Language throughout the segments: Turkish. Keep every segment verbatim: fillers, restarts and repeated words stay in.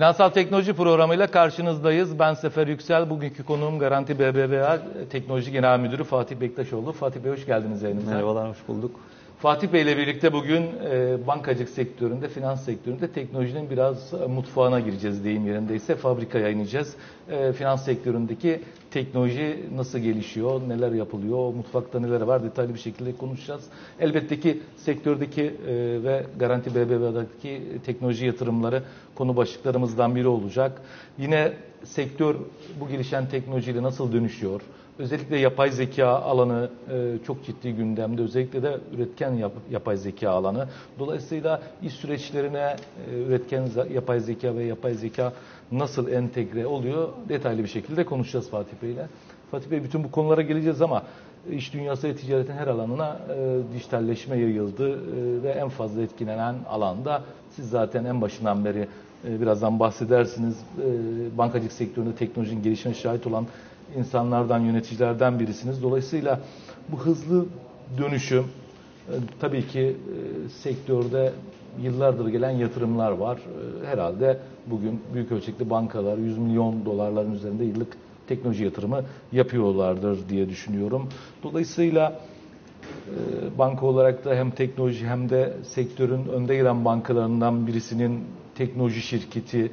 Finansal Teknoloji programıyla karşınızdayız. Ben Sefer Yüksel. Bugünkü konuğum Garanti B B V A Teknoloji Genel Müdürü Fatih Bektaşoğlu. Fatih Bey hoş geldiniz yayınımıza. Merhabalar, hoş bulduk. Fatih Bey ile birlikte bugün e, bankacılık sektöründe, finans sektöründe teknolojinin biraz mutfağına gireceğiz deyim yerindeyse. Fabrikaya ineceğiz. E, finans sektöründeki teknoloji nasıl gelişiyor, neler yapılıyor, mutfakta neler var detaylı bir şekilde konuşacağız. Elbette ki sektördeki e, ve Garanti B B V A'daki teknoloji yatırımları konu başlıklarımızdan biri olacak. Yine sektör bu gelişen teknolojiyle nasıl dönüşüyor? Özellikle yapay zeka alanı e, çok ciddi gündemde. Özellikle de üretken yap, yapay zeka alanı. Dolayısıyla iş süreçlerine e, üretken yapay zeka ve yapay zeka nasıl entegre oluyor? Detaylı bir şekilde konuşacağız Fatih Bey ile. Fatih Bey, bütün bu konulara geleceğiz ama iş dünyası ve ticaretin her alanına e, dijitalleşme yayıldı e, ve en fazla etkilenen alanda siz zaten en başından beri e, birazdan bahsedersiniz. E, bankacılık sektöründe teknolojinin gelişimine şahit olan insanlardan, yöneticilerden birisiniz. Dolayısıyla bu hızlı dönüşüm, e, tabii ki e, sektörde yıllardır gelen yatırımlar var. E, herhalde bugün büyük ölçekli bankalar yüz milyon dolarların üzerinde yıllık teknoloji yatırımı yapıyorlardır diye düşünüyorum. Dolayısıyla e, banka olarak da hem teknoloji hem de sektörün önde gelen bankalarından birisinin teknoloji şirketi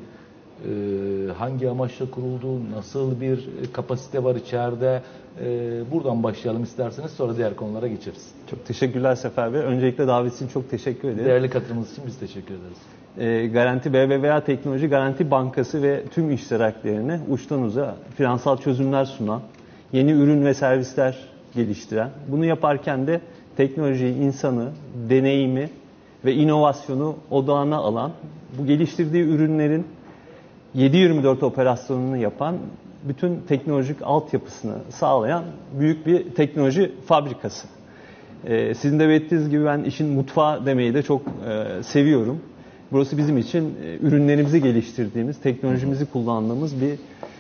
hangi amaçla kuruldu, nasıl bir kapasite var içeride, buradan başlayalım isterseniz, sonra diğer konulara geçeriz. Çok teşekkürler Sefer Bey. Öncelikle davet için çok teşekkür ederim. Değerli katılımınız için biz teşekkür ederiz. Garanti B B V A Teknoloji Garanti Bankası ve tüm iştiraklerine uçtan uza finansal çözümler sunan, yeni ürün ve servisler geliştiren, bunu yaparken de teknolojiyi, insanı, deneyimi ve inovasyonu odağına alan, bu geliştirdiği ürünlerin yedi yirmi dört operasyonunu yapan, bütün teknolojik altyapısını sağlayan büyük bir teknoloji fabrikası. Ee, sizin de belirttiğiniz gibi ben işin mutfağı demeyi de çok e, seviyorum. Burası bizim için e, ürünlerimizi geliştirdiğimiz, teknolojimizi kullandığımız bir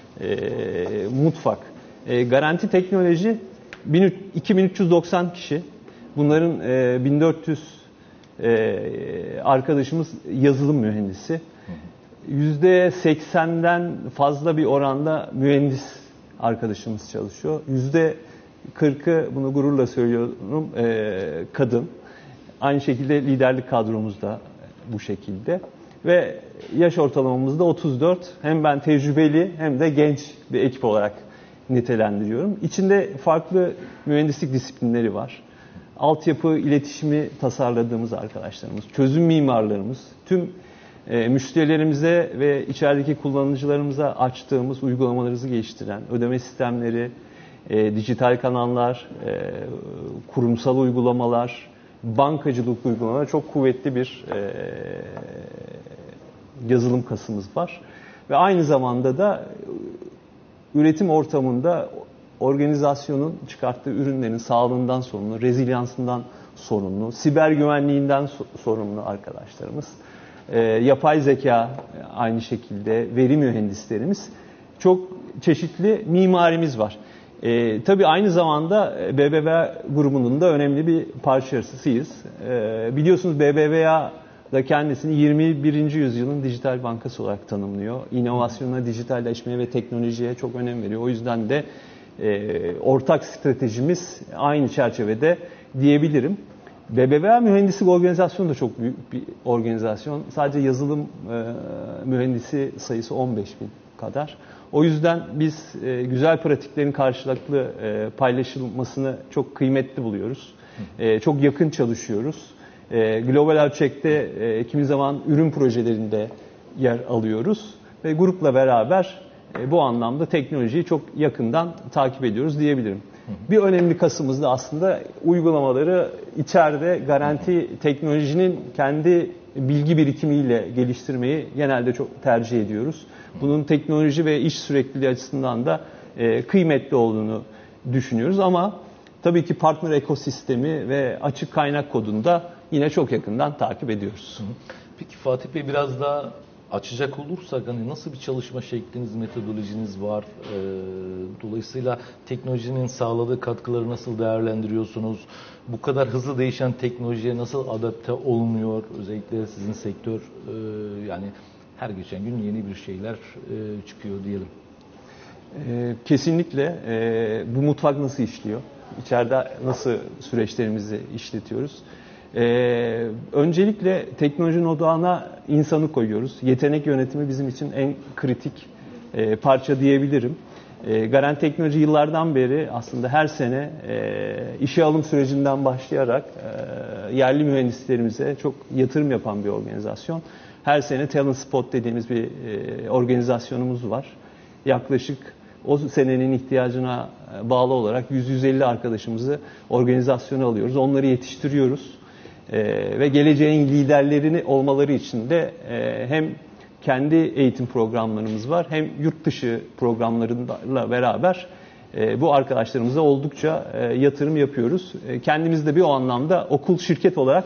e, mutfak. E, Garanti Teknoloji iki bin üç yüz doksan kişi. Bunların e, bin dört yüz e, arkadaşımız yazılım mühendisi. yüzde seksenden fazla bir oranda mühendis arkadaşımız çalışıyor. yüzde kırkı, bunu gururla söylüyorum, kadın. Aynı şekilde liderlik kadromuz da bu şekilde. Ve yaş ortalamamız da otuz dört. Hem ben tecrübeli hem de genç bir ekip olarak nitelendiriyorum. İçinde farklı mühendislik disiplinleri var. Altyapı iletişimi tasarladığımız arkadaşlarımız, çözüm mimarlarımız, tüm E, müşterilerimize ve içerideki kullanıcılarımıza açtığımız uygulamalarımızı geliştiren, ödeme sistemleri, e, dijital kanallar, e, kurumsal uygulamalar, bankacılık uygulamaları, çok kuvvetli bir e, yazılım kasımız var. Ve aynı zamanda da üretim ortamında organizasyonun çıkarttığı ürünlerin sağlığından sorumlu, rezilyansından sorumlu, siber güvenliğinden sorumlu arkadaşlarımız. E, yapay zeka aynı şekilde, veri mühendislerimiz, çok çeşitli mimarimiz var. E, tabii aynı zamanda B B V A grubunun da önemli bir parçasıyız. E, biliyorsunuz B B V A da kendisini yirmi birinci yüzyılın dijital bankası olarak tanımlıyor. İnovasyona, dijitalleşmeye ve teknolojiye çok önem veriyor. O yüzden de e, ortak stratejimiz aynı çerçevede diyebilirim. B B V A Mühendislik Organizasyonu da çok büyük bir organizasyon. Sadece yazılım e, mühendisi sayısı on beş bin kadar. O yüzden biz e, güzel pratiklerin karşılıklı e, paylaşılmasını çok kıymetli buluyoruz. E, çok yakın çalışıyoruz. E, global ölçekte e, kimi zaman ürün projelerinde yer alıyoruz. Ve grupla beraber e, bu anlamda teknolojiyi çok yakından takip ediyoruz diyebilirim. Bir önemli kasımız da aslında uygulamaları içeride Garanti Teknoloji'nin kendi bilgi birikimiyle geliştirmeyi genelde çok tercih ediyoruz. Bunun teknoloji ve iş sürekliliği açısından da e, kıymetli olduğunu düşünüyoruz ama tabii ki partner ekosistemi ve açık kaynak kodunu da yine çok yakından takip ediyoruz. Peki Fatih Bey, biraz daha açacak olursak hani nasıl bir çalışma şekliniz, metodolojiniz var? Ee, dolayısıyla teknolojinin sağladığı katkıları nasıl değerlendiriyorsunuz? Bu kadar hızlı değişen teknolojiye nasıl adapte olunuyor? Özellikle sizin sektör e, yani her geçen gün yeni bir şeyler e, çıkıyor diyelim. E, kesinlikle. E, bu mutfak nasıl işliyor? İçeride nasıl süreçlerimizi işletiyoruz? Ee, öncelikle teknolojinin odağına insanı koyuyoruz. Yetenek yönetimi bizim için en kritik e, parça diyebilirim. E, Garanti Teknoloji yıllardan beri aslında her sene e, işe alım sürecinden başlayarak e, yerli mühendislerimize çok yatırım yapan bir organizasyon. Her sene Talent Spot dediğimiz bir e, organizasyonumuz var. Yaklaşık o senenin ihtiyacına bağlı olarak yüz yüz elli arkadaşımızı organizasyona alıyoruz. Onları yetiştiriyoruz. Ee, ve geleceğin liderlerini olmaları için de e, hem kendi eğitim programlarımız var hem yurt dışı programlarıyla beraber e, bu arkadaşlarımıza oldukça e, yatırım yapıyoruz. E, kendimizi de bir o anlamda okul şirket olarak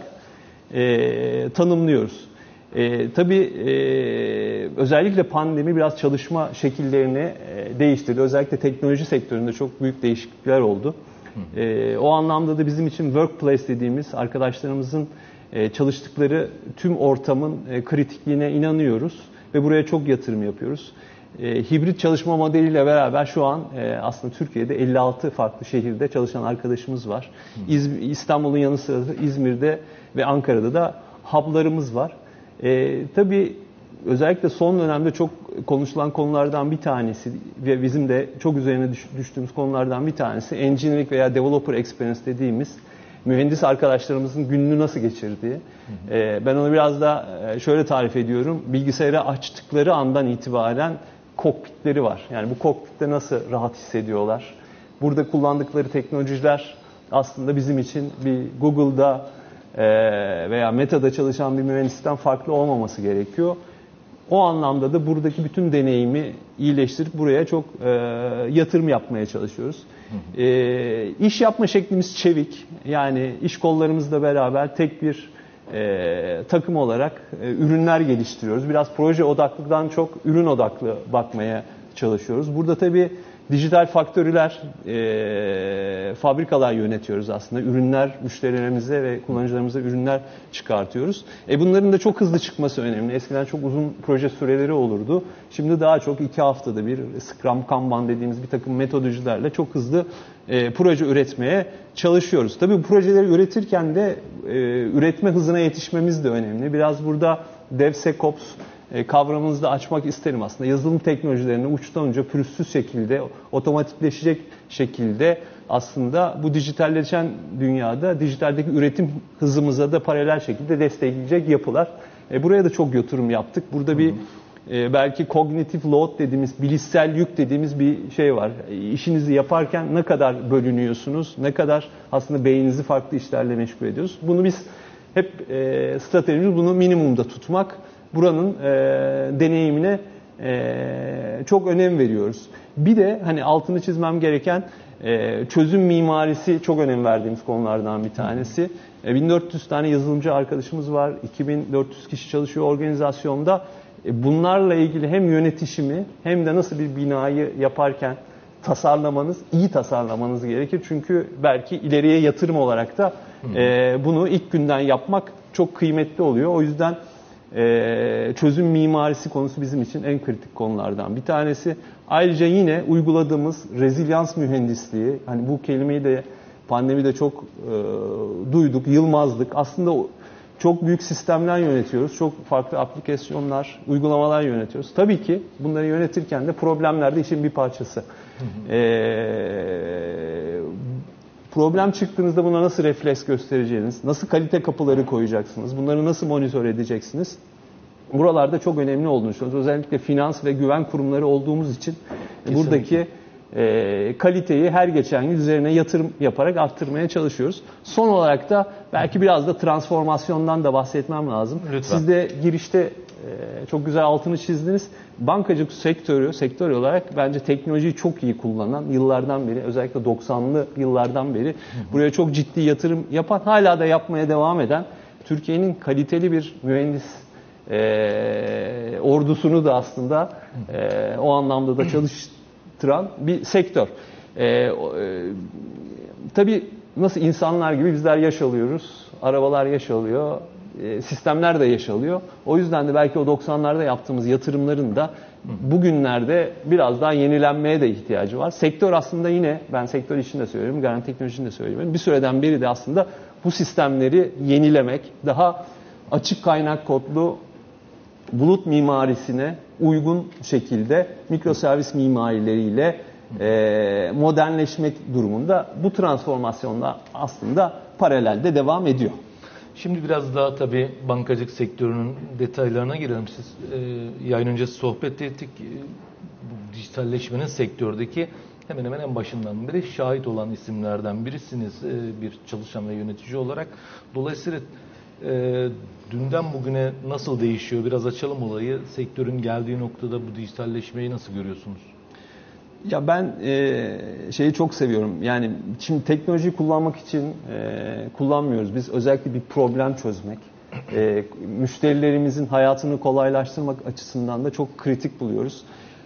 e, tanımlıyoruz. E, tabii e, özellikle pandemi biraz çalışma şekillerini e, değiştirdi. Özellikle teknoloji sektöründe çok büyük değişiklikler oldu. E, o anlamda da bizim için workplace dediğimiz arkadaşlarımızın e, çalıştıkları tüm ortamın e, kritikliğine inanıyoruz ve buraya çok yatırım yapıyoruz. E, hibrit çalışma modeliyle beraber şu an e, aslında Türkiye'de elli altı farklı şehirde çalışan arkadaşımız var. İz, İstanbul'un yanı sıra İzmir'de ve Ankara'da da hub'larımız var. E, tabii özellikle son dönemde çok konuşulan konulardan bir tanesi ve bizim de çok üzerine düştüğümüz konulardan bir tanesi engineering veya developer experience dediğimiz mühendis arkadaşlarımızın gününü nasıl geçirdiği. Hı hı. E, ben onu biraz da şöyle tarif ediyorum. Bilgisayarı açtıkları andan itibaren kokpitleri var. Yani bu kokpitte nasıl rahat hissediyorlar? Burada kullandıkları teknolojiler aslında bizim için bir Google'da veya Meta'da çalışan bir mühendisten farklı olmaması gerekiyor. O anlamda da buradaki bütün deneyimi iyileştirip buraya çok e, yatırım yapmaya çalışıyoruz. Hı hı. E, iş yapma şeklimiz çevik. Yani iş kollarımızla beraber tek bir e, takım olarak e, ürünler geliştiriyoruz. Biraz proje odaklıdan çok ürün odaklı bakmaya çalışıyoruz. Burada tabii dijital faktörüler, e, fabrikalar yönetiyoruz aslında. Ürünler, müşterilerimize ve kullanıcılarımıza ürünler çıkartıyoruz. E bunların da çok hızlı çıkması önemli. Eskiden çok uzun proje süreleri olurdu. Şimdi daha çok iki haftada bir Scrum, Kanban dediğimiz bir takım metodolojilerle çok hızlı e, proje üretmeye çalışıyoruz. Tabii bu projeleri üretirken de e, üretme hızına yetişmemiz de önemli. Biraz burada DevSecOps kavramınızı da açmak isterim aslında. Yazılım teknolojilerini uçtan uca pürüzsüz şekilde, otomatikleşecek şekilde aslında bu dijitalleşen dünyada dijitaldeki üretim hızımıza da paralel şekilde destekleyecek yapılar. Buraya da çok yatırım yaptık. Burada bir belki cognitive load dediğimiz, bilişsel yük dediğimiz bir şey var. İşinizi yaparken ne kadar bölünüyorsunuz, ne kadar aslında beyninizi farklı işlerle meşgul ediyoruz. Bunu biz hep stratejimiz bunu minimumda tutmak. Buranın e, deneyimine e, çok önem veriyoruz. Bir de hani altını çizmem gereken e, çözüm mimarisi çok önem verdiğimiz konulardan bir tanesi. E, bin dört yüz tane yazılımcı arkadaşımız var. iki bin dört yüz kişi çalışıyor organizasyonda. E, bunlarla ilgili hem yönetişimi hem de nasıl bir binayı yaparken tasarlamanız, iyi tasarlamanız gerekir. Çünkü belki ileriye yatırım olarak da e, bunu ilk günden yapmak çok kıymetli oluyor. O yüzden Ee, çözüm mimarisi konusu bizim için en kritik konulardan bir tanesi. Ayrıca yine uyguladığımız rezilyans mühendisliği, hani bu kelimeyi de pandemide çok e, duyduk, yılmazlık. Aslında çok büyük sistemler yönetiyoruz, çok farklı aplikasyonlar, uygulamalar yönetiyoruz. Tabii ki bunları yönetirken de problemler de işin bir parçası. Hı hı. Ee, Problem çıktığınızda buna nasıl refleks göstereceğiniz, nasıl kalite kapıları koyacaksınız, bunları nasıl monitör edeceksiniz? Buralarda çok önemli olduğunu düşünüyoruz. Özellikle finans ve güven kurumları olduğumuz için kesinlikle buradaki e, kaliteyi her geçen gün üzerine yatırım yaparak arttırmaya çalışıyoruz. Son olarak da belki biraz da transformasyondan da bahsetmem lazım. Lütfen. Siz de girişte e, çok güzel altını çizdiniz. Bankacılık sektörü, sektör olarak bence teknolojiyi çok iyi kullanan, yıllardan beri, özellikle doksanlı yıllardan beri buraya çok ciddi yatırım yapan, hala da yapmaya devam eden, Türkiye'nin kaliteli bir mühendis e, ordusunu da aslında e, o anlamda da çalıştıran bir sektör. E, e, tabii nasıl insanlar gibi bizler yaş alıyoruz, arabalar yaş alıyor, e, sistemler de yaşalıyor. O yüzden de belki o doksanlarda yaptığımız yatırımların da bugünlerde biraz daha yenilenmeye de ihtiyacı var. Sektör aslında yine, ben sektör için de söylüyorum, Garanti Teknoloji için de söylüyorum. Bir süreden beri de aslında bu sistemleri yenilemek, daha açık kaynak kodlu bulut mimarisine uygun şekilde mikroservis mimarileriyle e, modernleşmek durumunda, bu transformasyonla aslında paralelde devam ediyor. Şimdi biraz daha tabii bankacılık sektörünün detaylarına girelim. Siz e, yayın öncesi sohbet ettik. E, bu dijitalleşmenin sektördeki hemen hemen en başından beri şahit olan isimlerden birisiniz e, bir çalışan ve yönetici olarak. Dolayısıyla e, dünden bugüne nasıl değişiyor? Biraz açalım olayı. Sektörün geldiği noktada bu dijitalleşmeyi nasıl görüyorsunuz? Ya ben e, şeyi çok seviyorum. Yani şimdi teknolojiyi kullanmak için e, kullanmıyoruz. Biz özellikle bir problem çözmek, e, müşterilerimizin hayatını kolaylaştırmak açısından da çok kritik buluyoruz.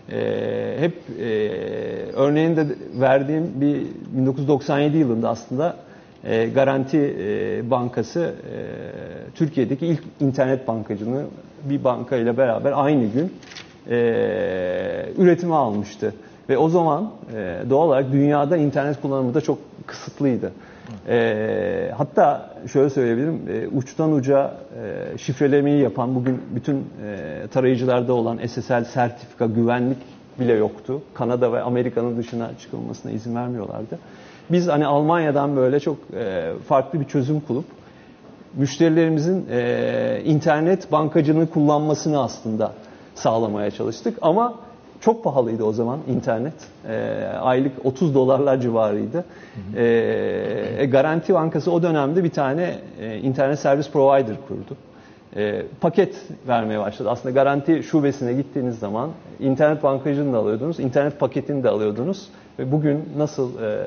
E, hep e, örneğini de verdiğim bir bin dokuz yüz doksan yedi yılında aslında e, Garanti e, Bankası e, Türkiye'deki ilk internet bankacını bir banka ile beraber aynı gün e, üretime almıştı. Ve o zaman e, doğal olarak dünyada internet kullanımı da çok kısıtlıydı. E, hatta şöyle söyleyebilirim, e, uçtan uca e, şifrelemeyi yapan, bugün bütün e, tarayıcılarda olan S S L sertifika, güvenlik bile yoktu. Kanada ve Amerika'nın dışına çıkılmasına izin vermiyorlardı. Biz hani Almanya'dan böyle çok e, farklı bir çözüm bulup müşterilerimizin e, internet bankacılığını kullanmasını aslında sağlamaya çalıştık. Ama çok pahalıydı o zaman internet. E, aylık otuz dolarlar civarıydı. Hı hı. E, Garanti Bankası o dönemde bir tane e, internet servis provider kurdu. E, paket vermeye başladı. Aslında Garanti şubesine gittiğiniz zaman internet bankacılığını da alıyordunuz, internet paketini de alıyordunuz. Ve bugün nasıl e,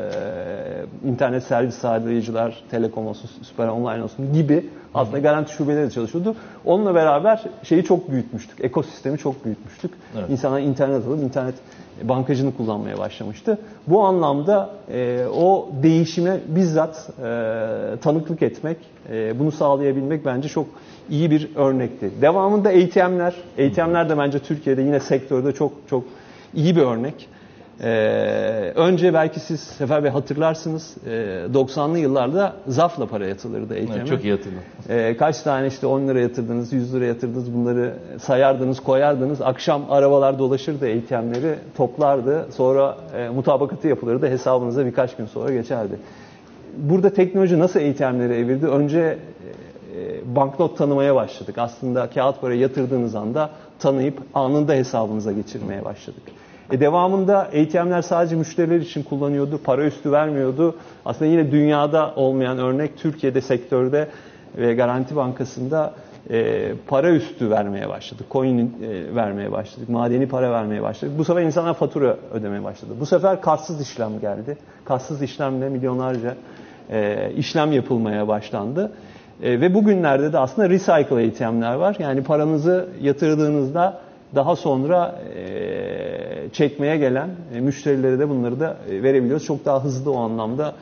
internet servis sağlayıcılar, Telekom olsun, Süper Online olsun gibi aslında Garanti şubeleri de çalışıyordu. Onunla beraber şeyi çok büyütmüştük, ekosistemi çok büyütmüştük. Evet. İnsanlar internet alıp internet bankacını kullanmaya başlamıştı. Bu anlamda e, o değişime bizzat e, tanıklık etmek, e, bunu sağlayabilmek bence çok iyi bir örnekti. Devamında A T M'ler, A T M'ler de bence Türkiye'de yine sektörde çok çok iyi bir örnek. Ee, önce belki siz Sefer Bey hatırlarsınız, e, doksanlı yıllarda zarfla para yatılırdı A T M'e. Evet, çok iyi hatırlıyorum. Ee, kaç tane işte on lira yatırdınız, yüz lira yatırdınız, bunları sayardınız, koyardınız. Akşam arabalar dolaşırdı, A T M'leri toplardı. Sonra e, mutabakatı yapılırdı, hesabınıza birkaç gün sonra geçerdi. Burada teknoloji nasıl A T M'leri evirdi? Önce e, banknot tanımaya başladık. Aslında kağıt para yatırdığınız anda tanıyıp anında hesabınıza geçirmeye başladık. E devamında A T M'ler sadece müşteriler için kullanıyordu, para üstü vermiyordu. Aslında yine dünyada olmayan örnek, Türkiye'de sektörde ve Garanti Bankası'nda e, para üstü vermeye başladık. Coin e, vermeye başladık, madeni para vermeye başladık. Bu sefer insanlar fatura ödemeye başladı. Bu sefer kartsız işlem geldi. Kartsız işlemle milyonlarca e, işlem yapılmaya başlandı. E, ve bugünlerde de aslında recycle A T M'ler var. Yani paranızı yatırdığınızda daha sonra e, çekmeye gelen e, müşterilere de bunları da e, verebiliyoruz. Çok daha hızlı o anlamda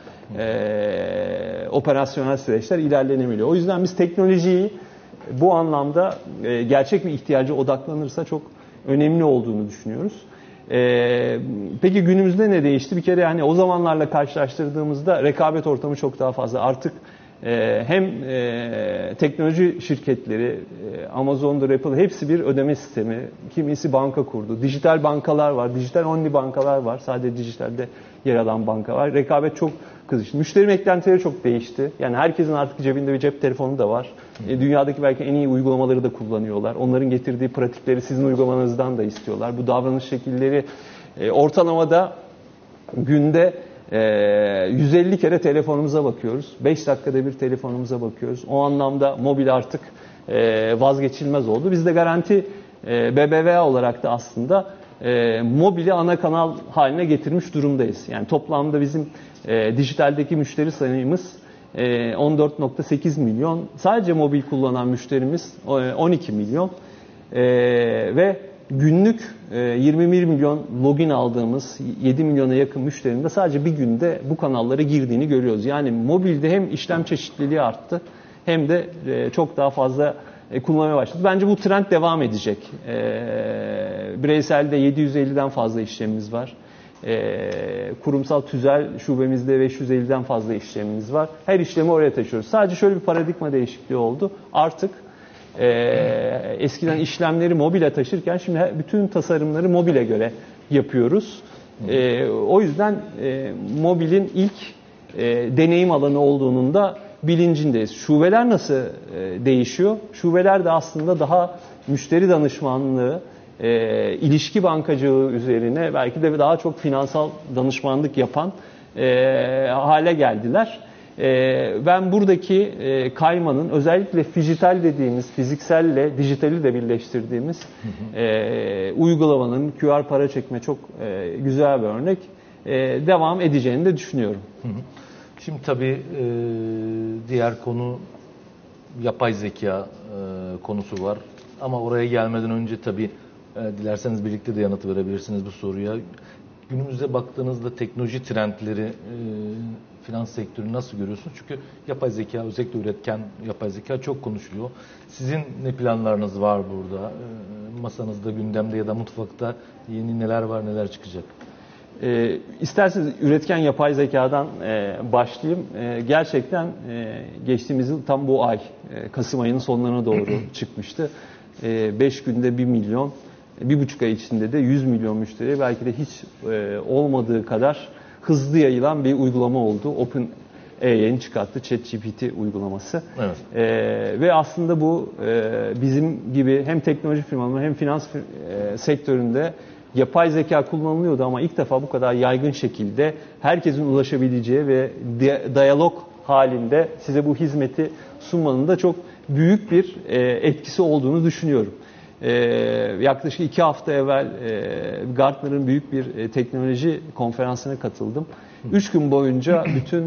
e, operasyonel süreçler ilerlenebiliyor. O yüzden biz teknolojiyi bu anlamda e, gerçek bir ihtiyaca odaklanırsa çok önemli olduğunu düşünüyoruz. E, peki günümüzde ne değişti? Bir kere yani o zamanlarla karşılaştırdığımızda rekabet ortamı çok daha fazla. Artık Ee, hem e, teknoloji şirketleri, e, Amazon'dur, Apple, hepsi bir ödeme sistemi. Kimisi banka kurdu. Dijital bankalar var, dijital only bankalar var. Sadece dijitalde yer alan banka var. Rekabet çok kızıştı. Müşteri beklentileri çok değişti. Yani herkesin artık cebinde bir cep telefonu da var. E, dünyadaki belki en iyi uygulamaları da kullanıyorlar. Onların getirdiği pratikleri sizin uygulamanızdan da istiyorlar. Bu davranış şekilleri e, ortalamada günde yüz elli kere telefonumuza bakıyoruz. beş dakikada bir telefonumuza bakıyoruz. O anlamda mobil artık vazgeçilmez oldu. Biz de Garanti B B V A olarak da aslında mobili ana kanal haline getirmiş durumdayız. Yani toplamda bizim dijitaldeki müşteri sayımız on dört nokta sekiz milyon. Sadece mobil kullanan müşterimiz on iki milyon. Ve günlük yirmi bir milyon login aldığımız yedi milyona yakın müşterinin de sadece bir günde bu kanallara girdiğini görüyoruz. Yani mobilde hem işlem çeşitliliği arttı, hem de çok daha fazla kullanmaya başladı. Bence bu trend devam edecek. Bireyselde yedi yüz elliden fazla işlemimiz var. Kurumsal tüzel şubemizde beş yüz elliden fazla işlemimiz var. Her işlemi oraya taşıyoruz. Sadece şöyle bir paradigma değişikliği oldu. Artık eskiden işlemleri mobile taşırken şimdi bütün tasarımları mobile göre yapıyoruz. O yüzden mobilin ilk deneyim alanı olduğunun da bilincindeyiz. Şubeler nasıl e, değişiyor? Şubeler de aslında daha müşteri danışmanlığı, e, ilişki bankacılığı üzerine belki de daha çok finansal danışmanlık yapan e, hale geldiler. E, ben buradaki e, kaymanın özellikle fijital dediğimiz, fizikselle dijitali de birleştirdiğimiz e, uygulamanın Q R para çekme çok e, güzel bir örnek. E, devam edeceğini de düşünüyorum. Hı hı. Şimdi tabii e, diğer konu yapay zeka e, konusu var. Ama oraya gelmeden önce tabii e, dilerseniz birlikte de yanıt verebilirsiniz bu soruya. Günümüzde baktığınızda teknoloji trendleri, e, finans sektörünü nasıl görüyorsunuz? Çünkü yapay zeka, özellikle üretken yapay zeka çok konuşuluyor. Sizin ne planlarınız var burada? E, masanızda, gündemde ya da mutfakta yeni neler var, neler çıkacak? E, isterseniz üretken yapay zekadan e, başlayayım. E, gerçekten e, geçtiğimiz yıl tam bu ay, e, Kasım ayının sonlarına doğru çıkmıştı. beş e, günde bir milyon, bir buçuk ay içinde de yüz milyon müşteriye belki de hiç e, olmadığı kadar hızlı yayılan bir uygulama oldu. OpenAI'nin çıkarttığı ChatGPT uygulaması. Evet. E, ve aslında bu e, bizim gibi hem teknoloji firmaları hem finans e, sektöründe yapay zeka kullanılıyordu ama ilk defa bu kadar yaygın şekilde herkesin ulaşabileceği ve diyalog halinde size bu hizmeti sunmanın da çok büyük bir etkisi olduğunu düşünüyorum. Yaklaşık iki hafta evvel Gartner'ın büyük bir teknoloji konferansına katıldım. Üç gün boyunca bütün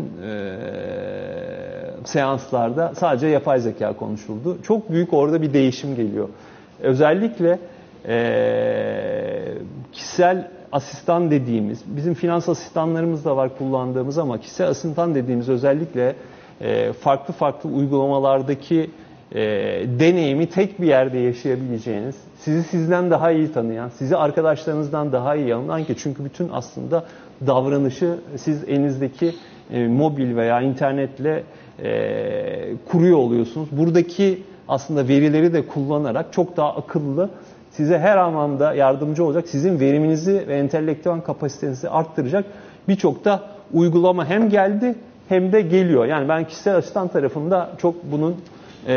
seanslarda sadece yapay zeka konuşuldu. Çok büyük orada bir değişim geliyor. Özellikle Ee, kişisel asistan dediğimiz, bizim finans asistanlarımız da var kullandığımız ama kişisel asistan dediğimiz özellikle e, farklı farklı uygulamalardaki e, deneyimi tek bir yerde yaşayabileceğiniz, sizi sizden daha iyi tanıyan, sizi arkadaşlarınızdan daha iyi anlayan ki çünkü bütün aslında davranışı siz elinizdeki e, mobil veya internetle e, kuruyor oluyorsunuz. Buradaki aslında verileri de kullanarak çok daha akıllı, size her anlamda yardımcı olacak, sizin veriminizi ve entelektüel kapasitenizi arttıracak birçok da uygulama hem geldi hem de geliyor. Yani ben kişisel asistan tarafında çok bunun e,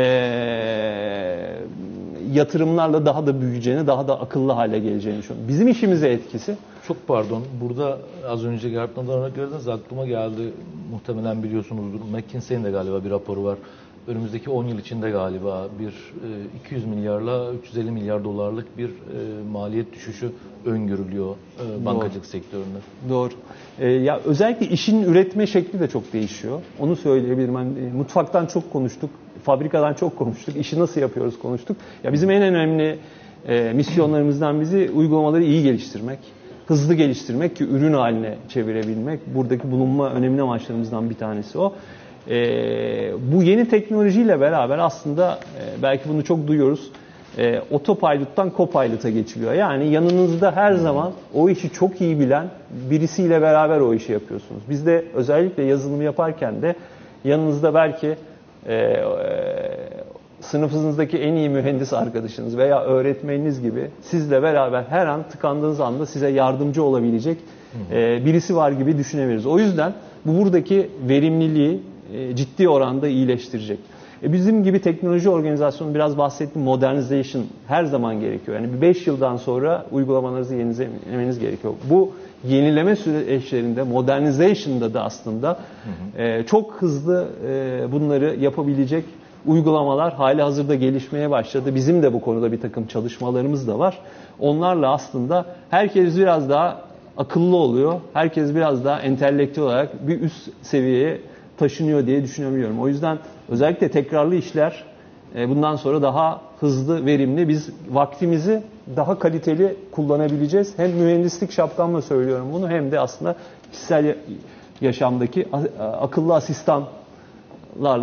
yatırımlarla daha da büyüyeceğini, daha da akıllı hale geleceğini düşünüyorum. Bizim işimize etkisi. Çok pardon, burada az önce Gartner'dan örnek verdiniz, aklıma geldi. Muhtemelen biliyorsunuzdur. McKinsey'in de galiba bir raporu var. Önümüzdeki on yıl içinde galiba bir iki yüz milyarla üç yüz elli milyar dolarlık bir maliyet düşüşü öngörülüyor bankacılık Doğru. sektöründe. Doğru. Ee, ya özellikle işin üretme şekli de çok değişiyor. Onu söyleyebilirim. Yani, mutfaktan çok konuştuk, fabrikadan çok konuştuk. İşi nasıl yapıyoruz konuştuk. Ya bizim en önemli e, misyonlarımızdan bizi uygulamaları iyi geliştirmek, hızlı geliştirmek ki ürün haline çevirebilmek. Buradaki bulunma önemli amaçlarımızdan bir tanesi o. Ee, bu yeni teknolojiyle beraber aslında e, belki bunu çok duyuyoruz. E, Autopilot'tan Copilot'a geçiliyor. Yani yanınızda her zaman o işi çok iyi bilen birisiyle beraber o işi yapıyorsunuz. Biz de özellikle yazılım yaparken de yanınızda belki e, e, sınıfınızdaki en iyi mühendis arkadaşınız veya öğretmeniniz gibi sizle beraber her an tıkandığınız anda size yardımcı olabilecek e, birisi var gibi düşünebiliriz. O yüzden bu buradaki verimliliği ciddi oranda iyileştirecek. E bizim gibi teknoloji organizasyonu biraz bahsettim, modernization her zaman gerekiyor. Yani beş yıldan sonra uygulamalarınızı yenilemeniz gerekiyor. Bu yenileme süreçlerinde, modernization'da da aslında hı hı. E, çok hızlı e, bunları yapabilecek uygulamalar hali hazırda gelişmeye başladı. Bizim de bu konuda bir takım çalışmalarımız da var. Onlarla aslında herkes biraz daha akıllı oluyor. Herkes biraz daha entelektüel olarak bir üst seviyeye taşınıyor diye düşünebiliyorum. O yüzden özellikle tekrarlı işler bundan sonra daha hızlı, verimli. Biz vaktimizi daha kaliteli kullanabileceğiz. Hem mühendislik şapkamla söylüyorum bunu hem de aslında kişisel yaşamdaki akıllı asistanlarla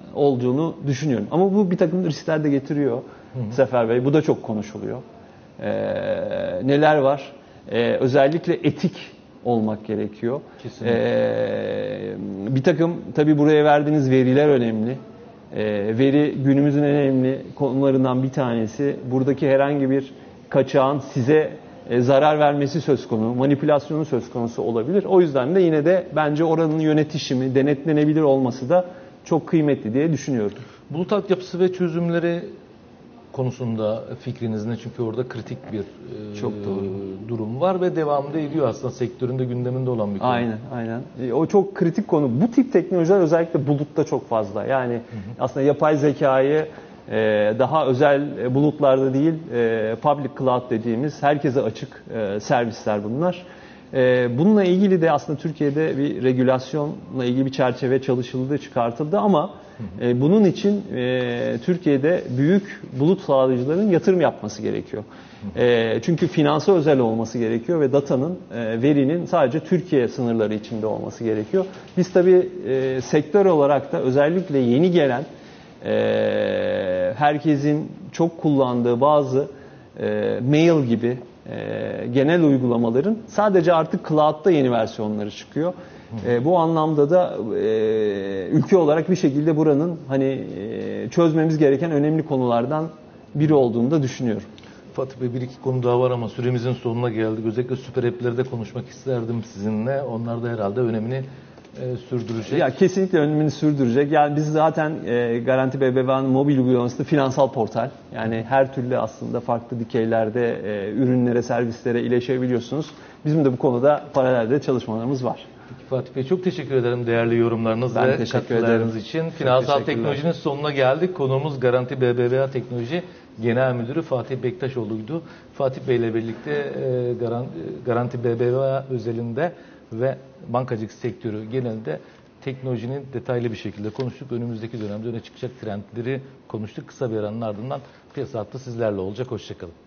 olduğunu düşünüyorum. Ama bu bir takım riskler de getiriyor hı hı. Sefer Bey. Bu da çok konuşuluyor. Ee, neler var? Ee, özellikle etik olmak gerekiyor. Ee, bir takım tabii buraya verdiğiniz veriler önemli. Ee, veri günümüzün en önemli konularından bir tanesi. Buradaki herhangi bir kaçağın size e, zarar vermesi söz konusu, manipülasyonu söz konusu olabilir. O yüzden de yine de bence oranın yönetişimi, denetlenebilir olması da çok kıymetli diye düşünüyorum. Bulut altyapısı ve çözümleri konusunda fikriniz ne? Çünkü orada kritik bir e, çok doğru. durum var ve devamında ediyor aslında sektöründe gündeminde olan bir konu. Aynen, aynen. E, o çok kritik konu. Bu tip teknolojiler özellikle bulutta çok fazla. Yani hı hı. aslında yapay zekayı e, daha özel bulutlarda değil, e, public cloud dediğimiz herkese açık e, servisler bunlar. E, bununla ilgili de aslında Türkiye'de bir regülasyonla ilgili bir çerçeve çalışıldı, çıkartıldı ama E, bunun için e, Türkiye'de büyük bulut sağlayıcıların yatırım yapması gerekiyor. E, çünkü finansa özel olması gerekiyor ve datanın, e, verinin sadece Türkiye sınırları içinde olması gerekiyor. Biz tabii e, sektör olarak da özellikle yeni gelen, e, herkesin çok kullandığı bazı e, mail gibi e, genel uygulamaların sadece artık cloud'da yeni versiyonları çıkıyor. E, bu anlamda da e, ülke olarak bir şekilde buranın hani e, çözmemiz gereken önemli konulardan biri olduğunu da düşünüyorum. Fatih Bey, bir iki konu daha var ama süremizin sonuna geldik. Özellikle süper app'lerde konuşmak isterdim sizinle. Onlar da herhalde önemini e, sürdürecek. Ya kesinlikle önemini sürdürecek. Yani biz zaten e, Garanti B B Va'nın mobil uygulaması finansal portal. Yani her türlü aslında farklı dikeylerde e, ürünlere, servislere iletişebiliyorsunuz. Bizim de bu konuda paralelde çalışmalarımız var. Peki Fatih Bey, çok teşekkür ederim değerli yorumlarınız ben ve katkılarınız için. Finansal teknolojinin sonuna geldik. Konuğumuz Garanti B B V A Teknoloji Genel Müdürü Fatih Bektaşoğlu'ydu. Fatih Bey ile birlikte e, Garanti B B V A özelinde ve bankacılık sektörü genelinde teknolojinin detaylı bir şekilde konuştuk. Önümüzdeki dönemde öne çıkacak trendleri konuştuk. Kısa bir aranın ardından piyasa hattı sizlerle olacak. Hoşçakalın.